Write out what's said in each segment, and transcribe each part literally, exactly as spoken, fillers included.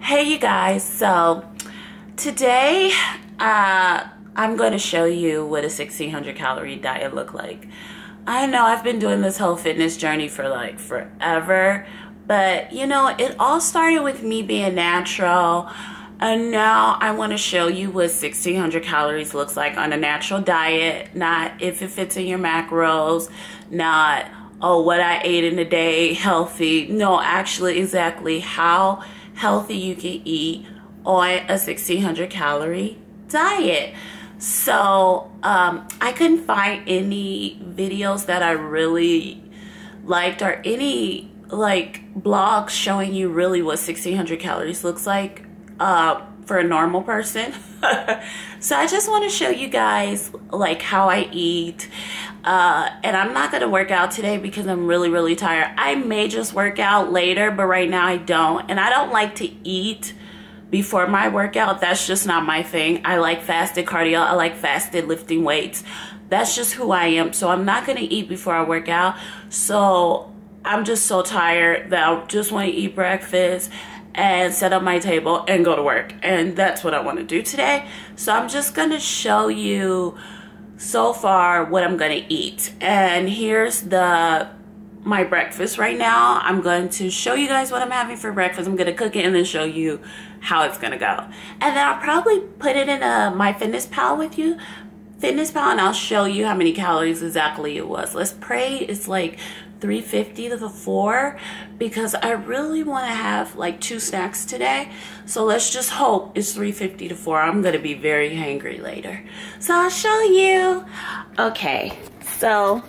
Hey you guys, so today uh, I'm going to show you what a sixteen hundred calorie diet look like. I know I've been doing this whole fitness journey for like forever, but you know, it all started with me being natural, and now I want to show you what sixteen hundred calories looks like on a natural diet, not if it fits in your macros, not oh what I ate in a day, healthy. No, actually exactly how healthy you can eat on a sixteen hundred calorie diet. So um, I couldn't find any videos that I really liked or any like blogs showing you really what sixteen hundred calories looks like uh, for a normal person. So I just want to show you guys like how I eat. Uh, and I'm not going to work out today because I'm really, really tired. I may just work out later, but right now I don't. And I don't like to eat before my workout. That's just not my thing. I like fasted cardio. I like fasted lifting weights. That's just who I am. So I'm not going to eat before I work out. So I'm just so tired that I just want to eat breakfast and set up my table and go to work. And that's what I want to do today. So I'm just going to show you so far what I'm gonna eat. And here's the my breakfast right now. I'm going to show you guys what I'm having for breakfast. I'm gonna cook it and then show you how it's gonna go. And then I'll probably put it in a MyFitnessPal with you. FitnessPal, and I'll show you how many calories exactly it was. Let's pray it's like three fifty to the four, because I really want to have like two snacks today. So let's just hope it's three fifty to four. I'm going to be very hangry later. So I'll show you. Okay, so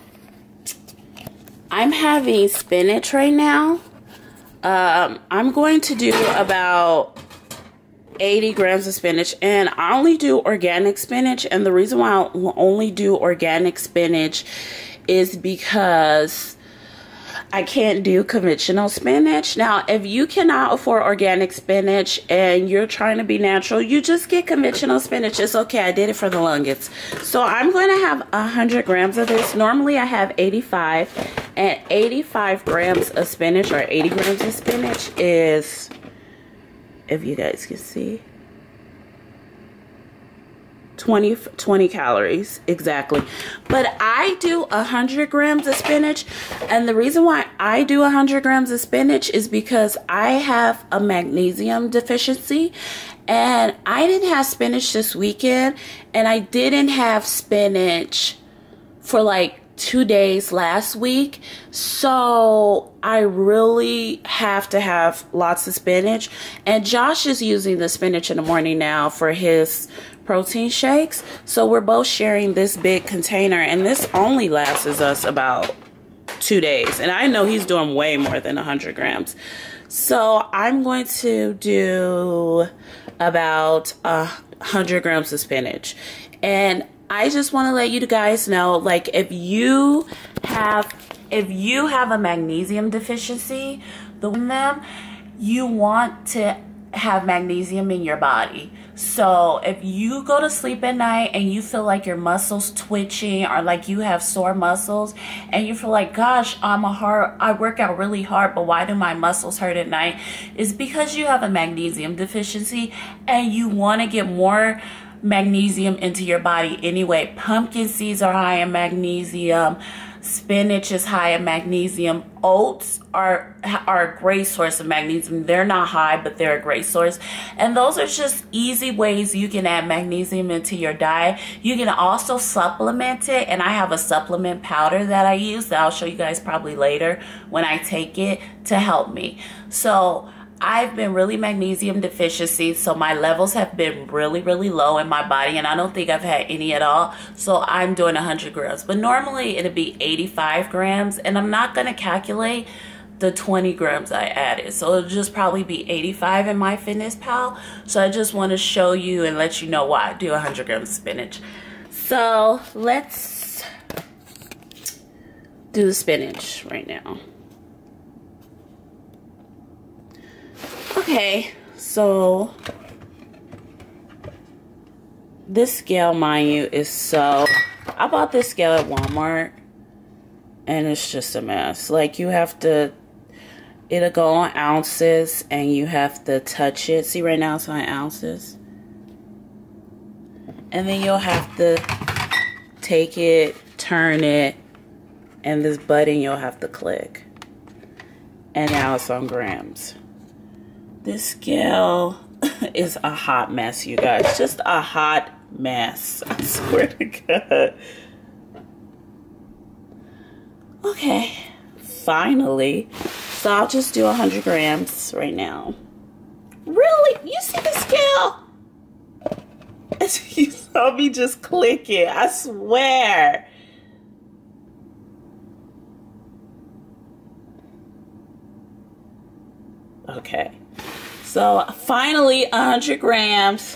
I'm having spinach right now. Um, I'm going to do about eighty grams of spinach, and I only do organic spinach. And the reason why I only do organic spinach is because I can't do conventional spinach. Now, if you cannot afford organic spinach and you're trying to be natural, you just get conventional spinach. It's okay. I did it for the longest. So I'm going to have one hundred grams of this. Normally I have eighty-five, and eighty-five grams of spinach, or eighty grams of spinach is, if you guys can see, twenty, twenty calories exactly. But I do one hundred grams of spinach, and the reason why I do one hundred grams of spinach is because I have a magnesium deficiency, and I didn't have spinach this weekend, and I didn't have spinach for like two days last week. So I really have to have lots of spinach, and Josh is using the spinach in the morning now for his protein shakes. So we're both sharing this big container, and this only lasts us about two days. And I know he's doing way more than one hundred grams. So I'm going to do about one hundred grams of spinach. And I just want to let you guys know, like, if you have if you have a magnesium deficiency, the them you want to have magnesium in your body. So if you go to sleep at night and you feel like your muscles twitching, or like you have sore muscles, and you feel like, gosh, I'm a hard I work out really hard, but why do my muscles hurt at night? It's because you have a magnesium deficiency, and you want to get more magnesium into your body anyway. Pumpkin seeds are high in magnesium. Spinach is high in magnesium. Oats are are a great source of magnesium. They're not high, but they're a great source. And those are just easy ways you can add magnesium into your diet. You can also supplement it, and I have a supplement powder that I use that I'll show you guys probably later when I take it to help me. So I've been really magnesium deficiency, so my levels have been really, really low in my body, and I don't think I've had any at all. So I'm doing one hundred grams, but normally it'll be eighty-five grams, and I'm not going to calculate the twenty grams I added. So it'll just probably be eighty-five in MyFitnessPal. So I just want to show you and let you know why I do one hundred grams of spinach. So let's do the spinach right now. Okay, so this scale, mind you, is so, I bought this scale at Walmart, and it's just a mess. Like, you have to it'll go on ounces and you have to touch it. See, right now it's on ounces. And then you'll have to take it, turn it, and this button you'll have to click. And now it's on grams. This scale is a hot mess, you guys. Just a hot mess. I swear to God. Okay, finally. So I'll just do one hundred grams right now. Really? You see the scale? You saw me just click it. I swear. Okay. So finally, one hundred grams.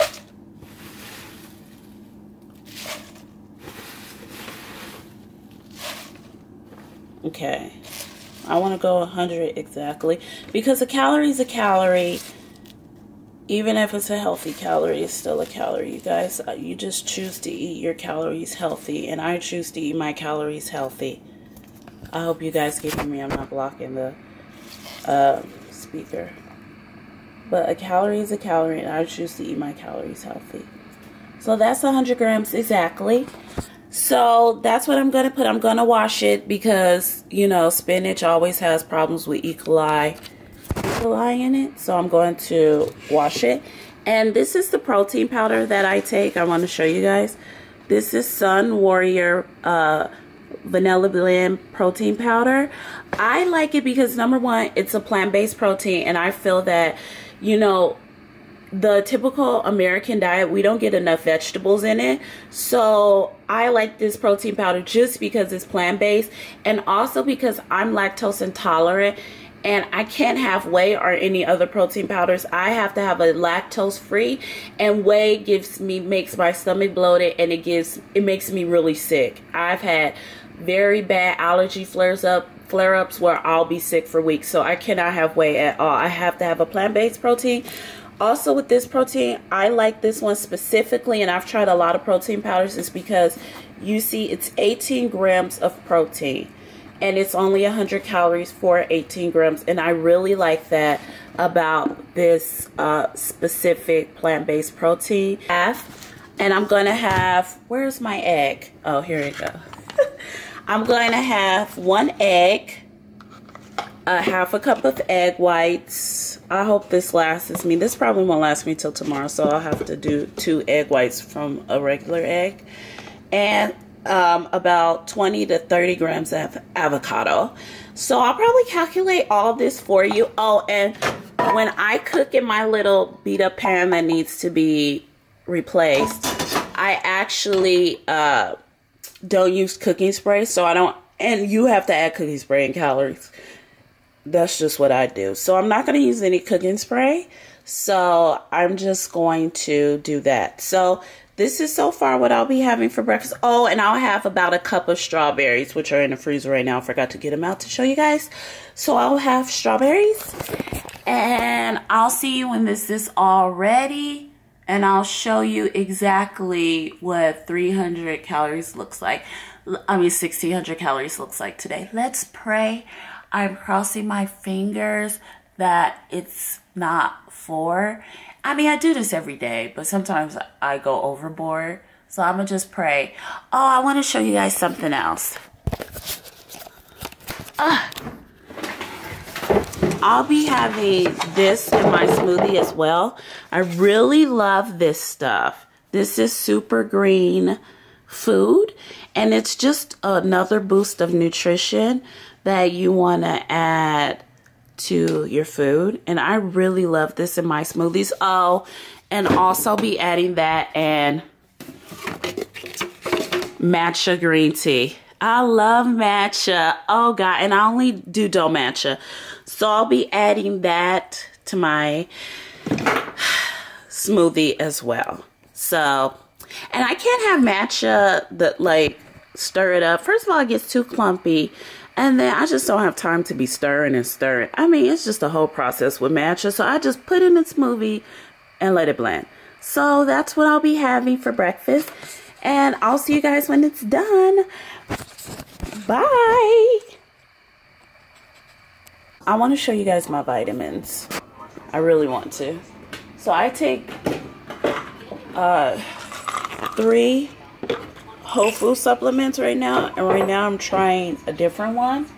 Okay. I want to go one hundred exactly because a calorie is a calorie. Even if it's a healthy calorie, it's still a calorie, you guys. You just choose to eat your calories healthy, and I choose to eat my calories healthy. I hope you guys can hear me. I'm not blocking the uh, speaker. But a calorie is a calorie, and I choose to eat my calories healthy. So that's one hundred grams exactly. So that's what I'm going to put. I'm going to wash it because, you know, spinach always has problems with E. coli. coli in it, so I'm going to wash it. And this is the protein powder that I take. I want to show you guys. This is Sun Warrior uh, Vanilla Blend protein powder. I like it because, number one, it's a plant-based protein, and I feel that, you know, the typical American diet, we don't get enough vegetables in it. So I like this protein powder just because it's plant-based, and also because I'm lactose intolerant. And I can't have whey or any other protein powders. I have to have a lactose free, and whey gives me makes my stomach bloated, and it gives it makes me really sick. I've had very bad allergy flares up flare ups where I'll be sick for weeks. So I cannot have whey at all. I have to have a plant-based protein. Also with this protein, I like this one specifically, and I've tried a lot of protein powders, is because you see it's eighteen grams of protein. And it's only one hundred calories for eighteen grams. And I really like that about this uh, specific plant-based protein. And I'm going to have, where's my egg? Oh, here we go. I'm going to have one egg, a half a cup of egg whites. I hope this lasts me. This probably won't last me till tomorrow, so I'll have to do two egg whites from a regular egg. And Um, about twenty to thirty grams of avocado. So I'll probably calculate all this for you. Oh, and when I cook in my little beat up pan that needs to be replaced, I actually uh, don't use cooking spray. So I don't, and you have to add cooking spray and calories. That's just what I do. So I'm not going to use any cooking spray. So I'm just going to do that. So this is so far what I'll be having for breakfast. Oh, and I'll have about a cup of strawberries, which are in the freezer right now. I forgot to get them out to show you guys. So I'll have strawberries. And I'll see you when this is all ready. And I'll show you exactly what three hundred calories looks like. I mean, sixteen hundred calories looks like today. Let's pray. I'm crossing my fingers that it's not four. I mean, I do this every day, but sometimes I go overboard. So I'm going to just pray. Oh, I want to show you guys something else. Uh, I'll be having this in my smoothie as well. I really love this stuff. This is super green food, and it's just another boost of nutrition that you want to add to your food. And I really love this in my smoothies. Oh, and also be adding that and matcha green tea. I love matcha. Oh God, and I only do dough matcha. So I'll be adding that to my smoothie as well. So, and I can't have matcha that like stir it up. First of all, it gets too clumpy. And then I just don't have time to be stirring and stirring. I mean, it's just a whole process with matcha. So I just put it in the smoothie and let it blend. So that's what I'll be having for breakfast. And I'll see you guys when it's done. Bye. I want to show you guys my vitamins. I really want to. So I take uh, three whole food supplements right now, and right now I'm trying a different one.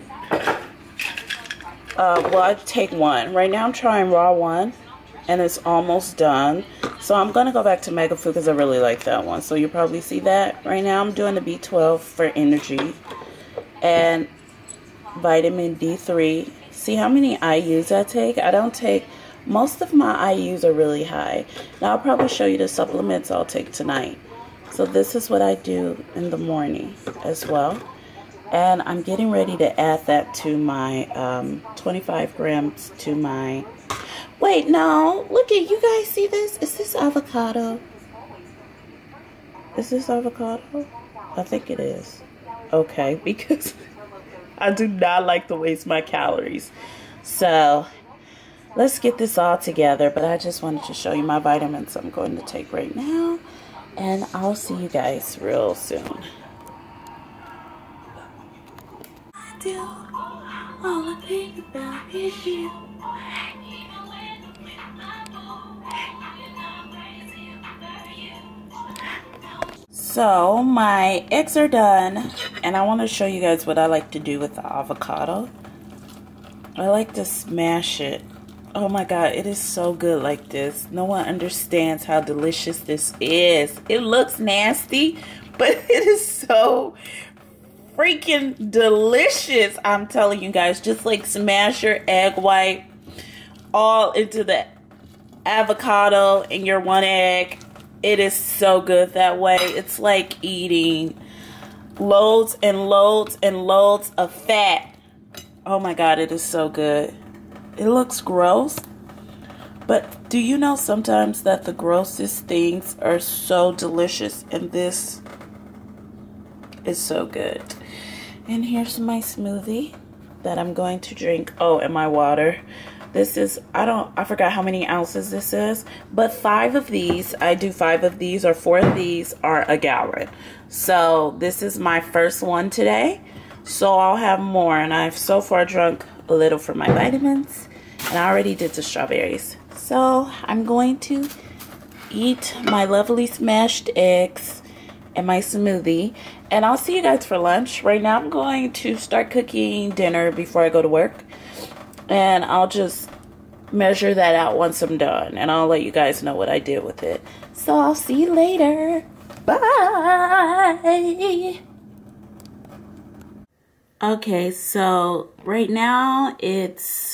Uh, well, I take one. Right now I'm trying Raw One, and it's almost done. So I'm going to go back to Mega Food because I really like that one. So you'll probably see that. Right now I'm doing the B twelve for energy and vitamin D three. See how many I U's I take? I don't take, most of my I U's are really high. Now I'll probably show you the supplements I'll take tonight. So this is what I do in the morning as well. And I'm getting ready to add that to my um, twenty-five grams to my, wait, no, look at, you guys see this? Is this avocado? Is this avocado? I think it is. Okay, because I do not like to waste my calories. So let's get this all together. But I just wanted to show you my vitamins I'm going to take right now. And I'll see you guys real soon. I do all I think about is you. So my eggs are done, and I want to show you guys what I like to do with the avocado. I like to smash it. Oh my god, it is so good like this. No one understands how delicious this is. It looks nasty, but it is so freaking delicious. I'm telling you guys, just like smash your egg white all into the avocado in your one egg. It is so good that way. It's like eating loads and loads and loads of fat. Oh my god, it is so good. It looks gross, but do you know sometimes that the grossest things are so delicious, and this is so good. And here's my smoothie that I'm going to drink. Oh, and my water. This is, I don't, I forgot how many ounces this is, but five of these, I do five of these, or four of these are a gallon. So this is my first one today. So I'll have more, and I've so far drunk a little for my vitamins, and I already did the strawberries. So I'm going to eat my lovely smashed eggs and my smoothie, and I'll see you guys for lunch. Right now I'm going to start cooking dinner before I go to work. And I'll just measure that out once I'm done. And I'll let you guys know what I did with it. So I'll see you later. Bye. Okay, so right now it's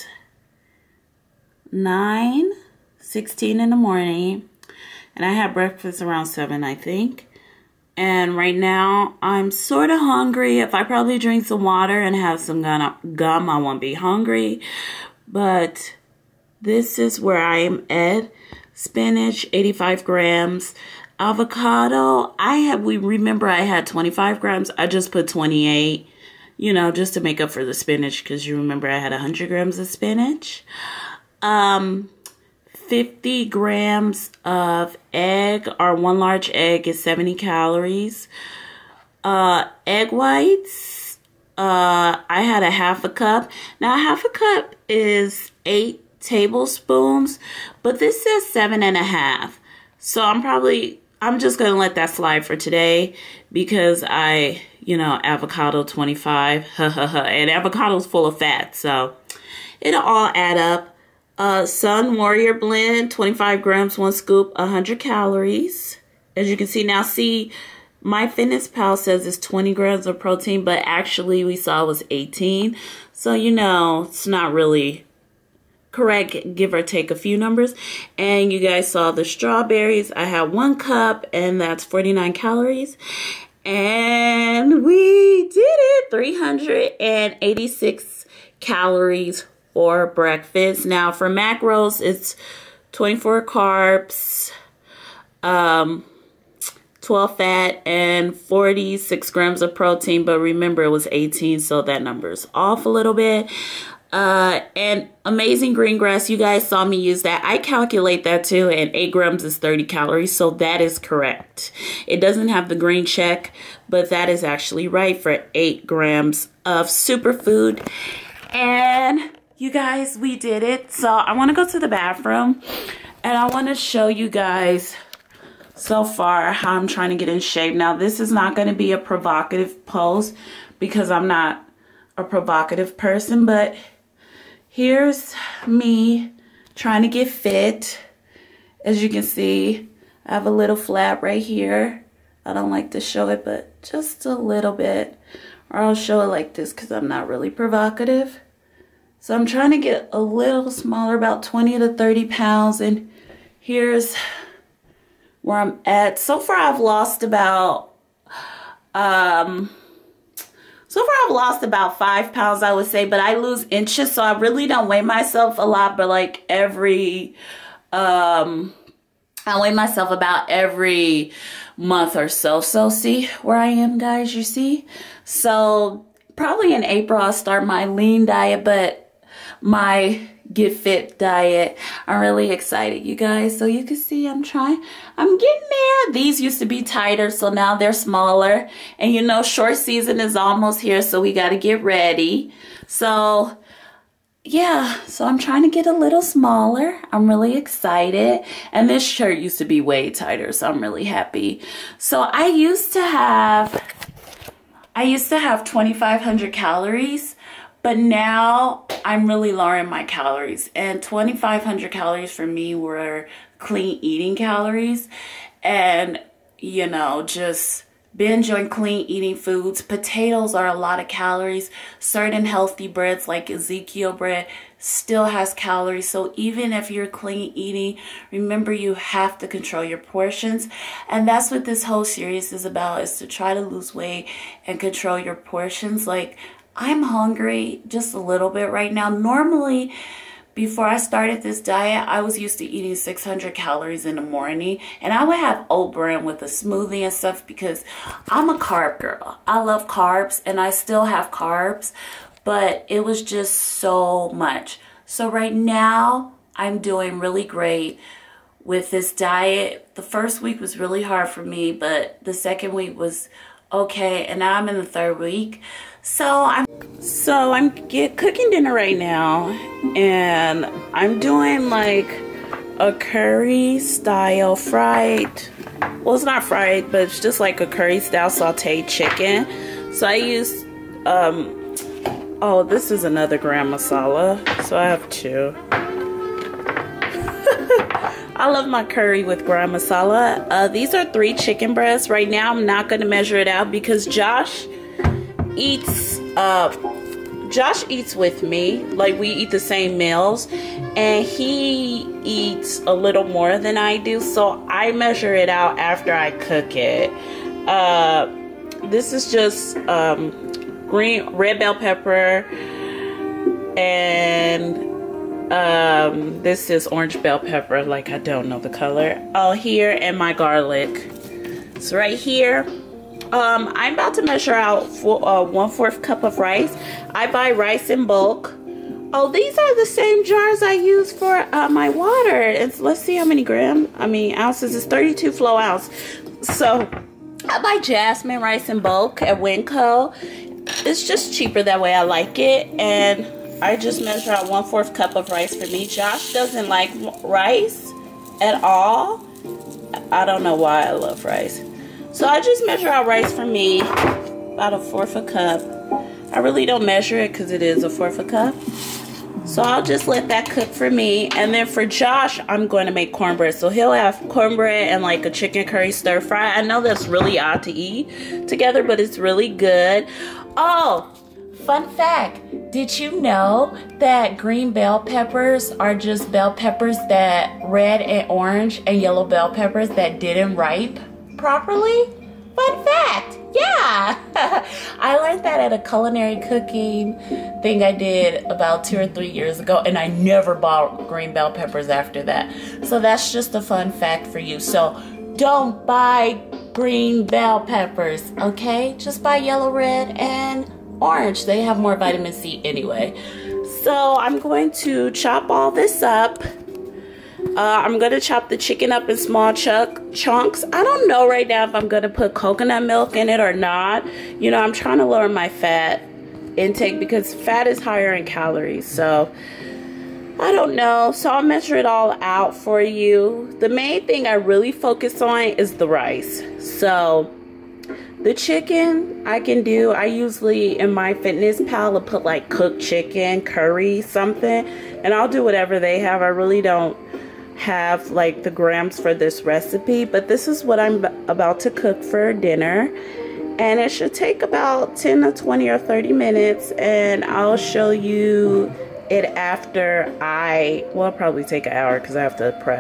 nine sixteen in the morning. And I had breakfast around seven, I think. And right now, I'm sort of hungry. If I probably drink some water and have some gum, I won't be hungry. But this is where I am at. Spinach, eighty-five grams. Avocado, I have, we remember I had twenty-five grams. I just put twenty-eight, you know, just to make up for the spinach, because you remember I had one hundred grams of spinach. Um... fifty grams of egg, or one large egg is seventy calories. Uh, egg whites, uh, I had a half a cup. Now, half a cup is eight tablespoons, but this says seven and a half. So I'm probably, I'm just going to let that slide for today because I, you know, avocado twenty-five, and avocado's full of fat. So it'll all add up. Uh, Sun Warrior Blend, twenty-five grams, one scoop, one hundred calories. As you can see now, see, MyFitnessPal says it's twenty grams of protein, but actually we saw it was eighteen. So, you know, it's not really correct, give or take a few numbers. And you guys saw the strawberries. I had one cup, and that's forty-nine calories. And we did it, three hundred eighty-six calories for breakfast. Now for macros, it's twenty-four carbs, um, twelve fat, and forty-six grams of protein. But remember, it was eighteen, so that number's off a little bit. Uh, and Amazing Green Grass, you guys saw me use that. I calculate that too, and eight grams is thirty calories, so that is correct. It doesn't have the green check, but that is actually right for eight grams of superfood. And you guys, we did it. So I want to go to the bathroom and I want to show you guys so far how I'm trying to get in shape. Now, this is not going to be a provocative pose because I'm not a provocative person, but here's me trying to get fit. As you can see, I have a little flap right here. I don't like to show it, but just a little bit. Or I'll show it like this because I'm not really provocative. So I'm trying to get a little smaller, about twenty to thirty pounds. And here's where I'm at. So far I've lost about, um, so far I've lost about five pounds, I would say. But I lose inches, so I really don't weigh myself a lot. But like every, um, I weigh myself about every month or so. So see where I am, guys, you see? So probably in April I'll start my lean diet, but my get fit diet. I'm really excited, you guys. So you can see I'm trying, I'm getting there. These used to be tighter, so now they're smaller. And you know, short season is almost here, so we got to get ready. So yeah, so I'm trying to get a little smaller. I'm really excited. And this shirt used to be way tighter, so I'm really happy. So I used to have, I used to have twenty-five hundred calories, but now I'm really lowering my calories. And twenty-five hundred calories for me were clean eating calories. And, you know, just binge on clean eating foods. Potatoes are a lot of calories. Certain healthy breads like Ezekiel bread still has calories. So even if you're clean eating, remember you have to control your portions. And that's what this whole series is about, is to try to lose weight and control your portions. Like, I'm hungry just a little bit right now. Normally, before I started this diet, I was used to eating six hundred calories in the morning. And I would have oat bran with a smoothie and stuff because I'm a carb girl. I love carbs and I still have carbs, but it was just so much. So right now, I'm doing really great with this diet. The first week was really hard for me, but the second week was okay. And now I'm in the third week. So I'm so I'm get cooking dinner right now, and I'm doing like a curry style fried, well, it's not fried, but it's just like a curry style sauteed chicken. So I use um oh, this is another gram masala, so I have two. I love my curry with gram masala. Uh, these are three chicken breasts. Right now I'm not going to measure it out because Josh eats uh Josh eats with me. Like, we eat the same meals, and he eats a little more than I do, so I measure it out after I cook it. Uh this is just um green red bell pepper, and um this is orange bell pepper, like I don't know the color. Oh, here, and my garlic. So right here, Um, I'm about to measure out for uh, one fourth cup of rice. I buy rice in bulk. Oh, these are the same jars I use for uh, my water. It's, let's see how many grams, I mean ounces. It's thirty-two flow ounce. So I buy jasmine rice in bulk at Winco. It's just cheaper that way. I like it. And I just measure out one fourth cup of rice for me. Josh doesn't like rice at all. I don't know why I love rice. So I just measure out rice for me, about a fourth a cup. I really don't measure it because it is a fourth a cup. So I'll just let that cook for me. And then for Josh, I'm going to make cornbread. So he'll have cornbread and like a chicken curry stir fry. I know that's really odd to eat together, but it's really good. Oh, fun fact. Did you know that green bell peppers are just bell peppers that red and orange and yellow bell peppers that didn't ripe properly? Fun fact. Yeah. I learned that at a culinary cooking thing I did about two or three years ago, and I never bought green bell peppers after that. So that's just a fun fact for you. So don't buy green bell peppers, okay? Just buy yellow, red, and orange. They have more vitamin C anyway. So I'm going to chop all this up. Uh, I'm going to chop the chicken up in small chunk chunks. I don't know right now if I'm going to put coconut milk in it or not. You know, I'm trying to lower my fat intake because fat is higher in calories. So I don't know. So I'll measure it all out for you. The main thing I really focus on is the rice. So the chicken I can do, I usually in my fitness pal will put like cooked chicken, curry, something, and I'll do whatever they have. I really don't have like the grams for this recipe, but this is what I'm about to cook for dinner, and it should take about ten or twenty or thirty minutes, and I'll show you it after I, well, I'll probably take an hour because I have to prep.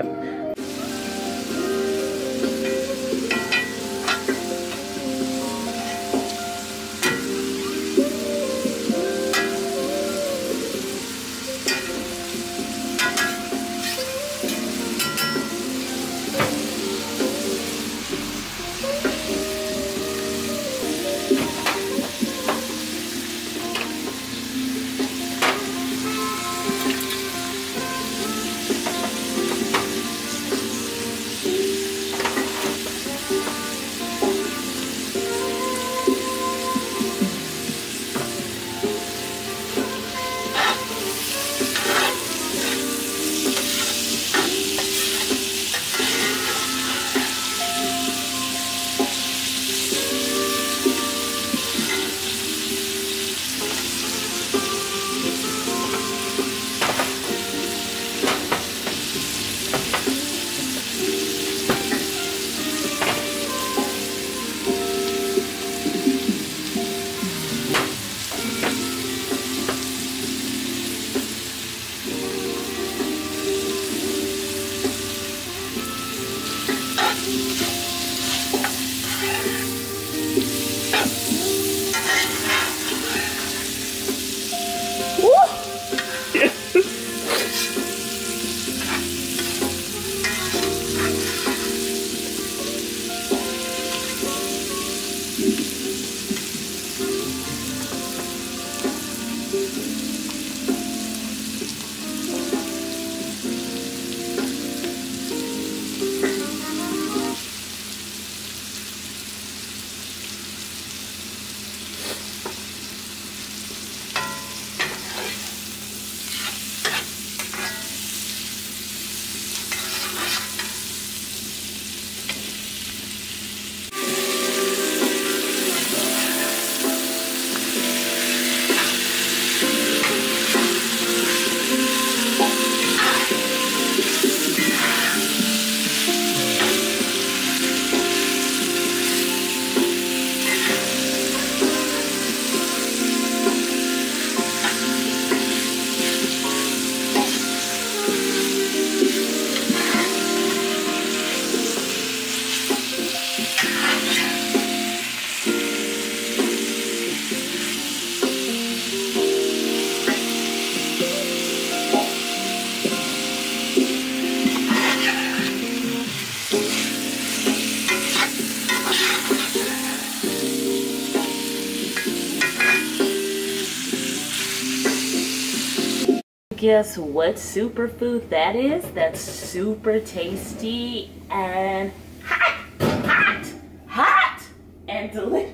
Guess what superfood that is? That's super tasty and hot, hot, hot, and delicious.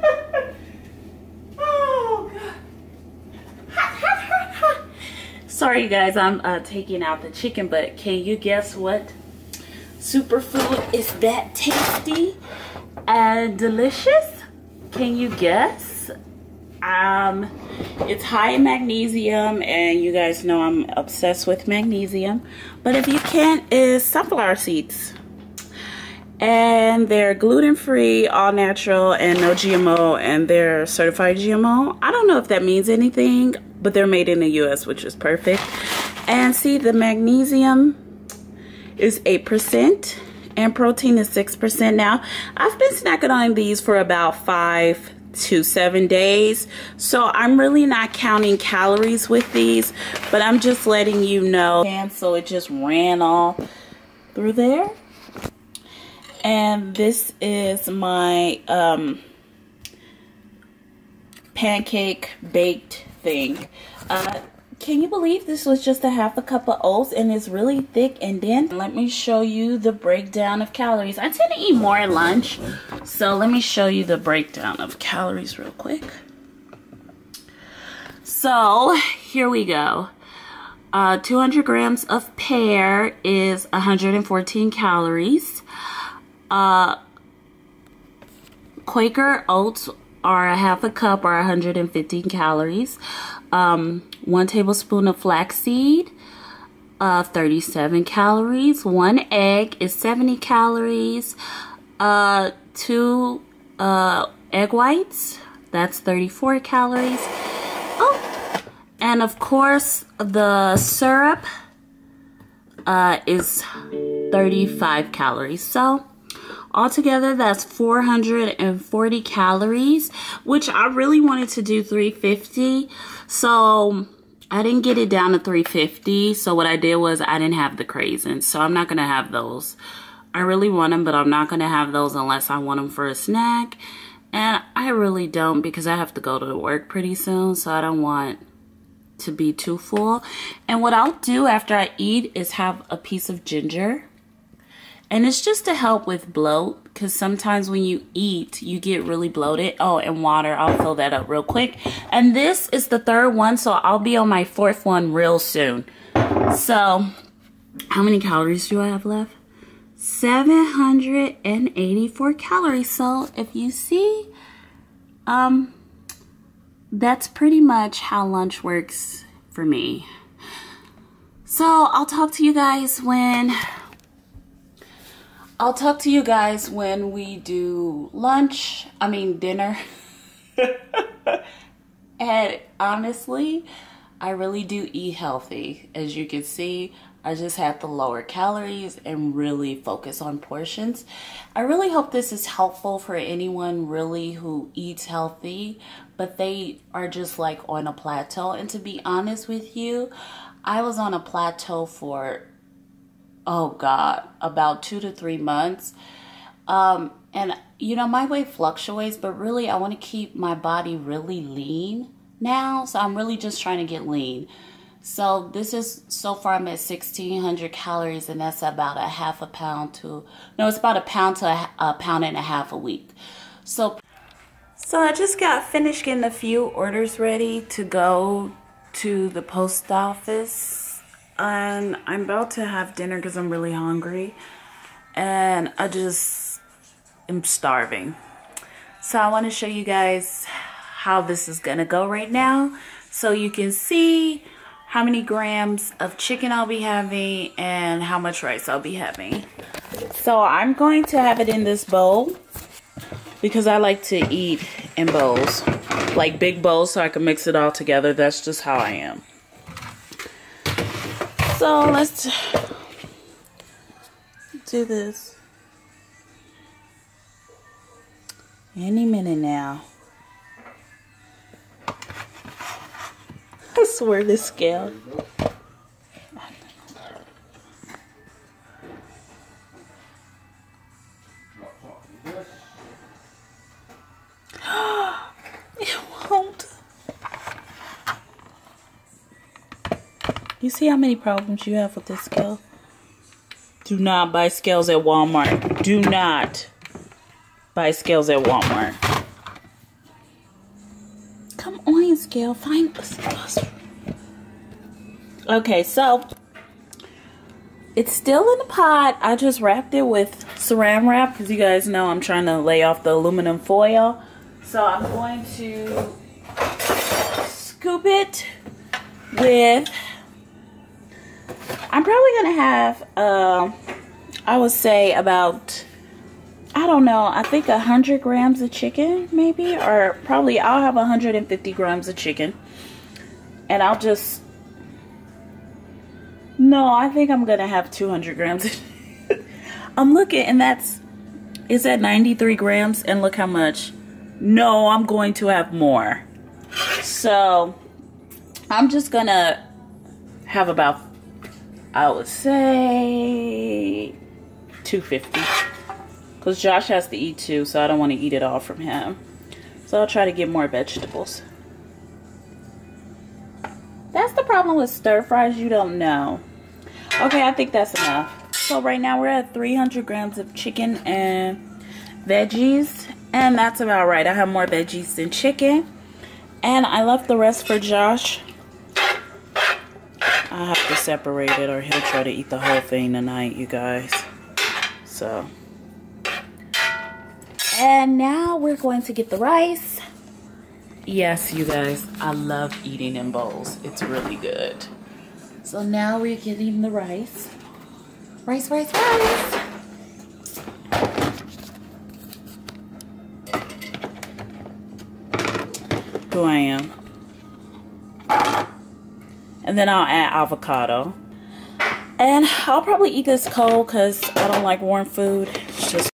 Oh, God. Hot, hot, hot, hot. Sorry, you guys, I'm uh, taking out the chicken, but can you guess what superfood is that tasty and delicious? Can you guess? Um, it's high in magnesium, and you guys know I'm obsessed with magnesium. But if you can't, is sunflower seeds. And they're gluten-free, all natural, and no G M O, and they're certified G M O. I don't know if that means anything, but they're made in the U S, which is perfect. And see, the magnesium is eight percent, and protein is six percent now. I've been snacking on these for about five to seven days, so I'm really not counting calories with these, but I'm just letting you know. And so it just ran all through there. And this is my um, pancake baked thing. Uh, can you believe this was just a half a cup of oats, and it's really thick and dense? Let me show you the breakdown of calories. I tend to eat more at lunch, so let me show you the breakdown of calories real quick. So here we go. Uh, two hundred grams of pear is one hundred fourteen calories. Uh, Quaker oats are a half a cup or one hundred fifteen calories. Um, one tablespoon of flaxseed, uh, thirty-seven calories. One egg is seventy calories. Uh, two uh, egg whites, that's thirty-four calories. Oh, and of course the syrup uh, is thirty-five calories. So altogether that's four hundred forty calories, which I really wanted to do three fifty. So I didn't get it down to three fifty. So what I did was I didn't have the craisins. So I'm not going to have those. I really want them, but I'm not going to have those unless I want them for a snack. And I really don't, because I have to go to work pretty soon, so I don't want to be too full. And what I'll do after I eat is have a piece of ginger. And it's just to help with bloat, because sometimes when you eat, you get really bloated. Oh, and water. I'll fill that up real quick. And this is the third one, so I'll be on my fourth one real soon. So, how many calories do I have left? seven hundred eighty-four calories. So if you see, um, that's pretty much how lunch works for me. So I'll talk to you guys when, I'll talk to you guys when we do lunch, I mean dinner. And honestly, I really do eat healthy. As you can see, I just have to lower calories and really focus on portions. I really hope this is helpful for anyone really who eats healthy, but they are just like on a plateau. And to be honest with you, I was on a plateau for, oh God, about two to three months. Um, and you know, my weight fluctuates, but really I want to keep my body really lean now. So I'm really just trying to get lean. So this is, so far I'm at sixteen hundred calories, and that's about a half a pound to, no, it's about a pound to a, a pound and a half a week. So, so I just got finished getting a few orders ready to go to the post office, and I'm about to have dinner because I'm really hungry, and I just am starving. So I want to show you guys how this is gonna go right now, so you can see how many grams of chicken I'll be having and how much rice I'll be having. So I'm going to have it in this bowl because I like to eat in bowls, like big bowls, so I can mix it all together. That's just how I am. So let's do this. Any minute now. I swear this scale. It won't. You see how many problems you have with this scale? Do not buy scales at Walmart. Do not buy scales at Walmart. Come on, scale. Find us. Okay, so it's still in the pot. I just wrapped it with saran wrap because you guys know I'm trying to lay off the aluminum foil. So I'm going to scoop it with, I'm probably going to have, uh, I would say about, I don't know, I think one hundred grams of chicken maybe, or probably I'll have one hundred fifty grams of chicken. And I'll just, no, I think I'm going to have two hundred grams. I'm looking, and that's, is that ninety-three grams? And look how much. No, I'm going to have more. So I'm just going to have about, I would say, two fifty. Because Josh has to eat too, so I don't want to eat it all from him. So I'll try to get more vegetables. That's the problem with stir fries, you don't know. Okay, I think that's enough. So right now we're at three hundred grams of chicken and veggies. And that's about right. I have more veggies than chicken. And I left the rest for Josh. I have to separate it or he'll try to eat the whole thing tonight, you guys. So. And now we're going to get the rice. Yes, you guys, I love eating in bowls. It's really good. So now we're getting the rice. Rice, rice, rice. Who I am. And then I'll add avocado. And I'll probably eat this cold because I don't like warm food. It's just